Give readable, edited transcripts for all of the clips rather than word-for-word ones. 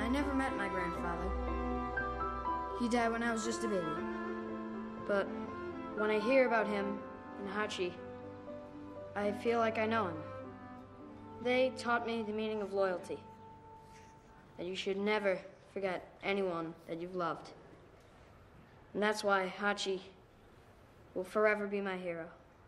never met my grandfather. He died when I was just a baby. But when I hear about him and Hachi, I feel like I know him. They taught me the meaning of loyalty, that you should never forget anyone that you've loved. And that's why Hachi will forever be my hero.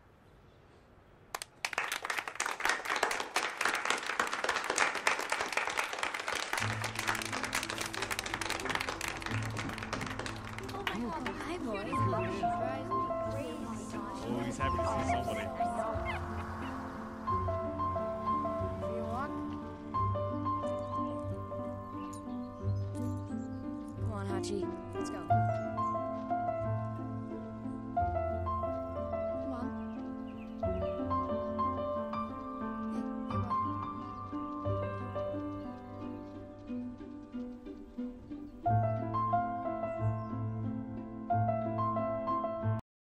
Hi, boys. Oh, he's happy to see somebody. Come on, Hachi. Let's go.